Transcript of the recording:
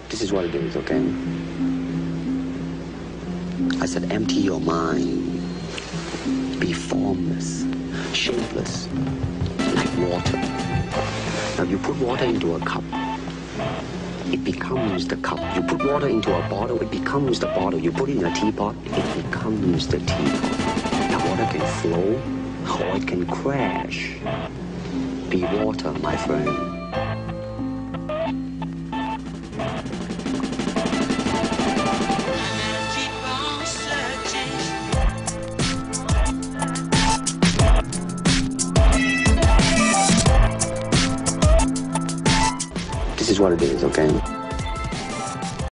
This is what it is, okay? I said empty your mind. Be formless, shapeless, like water. Now you put water into a cup, it becomes the cup. You put water into a bottle, it becomes the bottle. You put it in a teapot, it becomes the teapot. Now water can flow or it can crash. Be water, my friend. This is what it is, okay?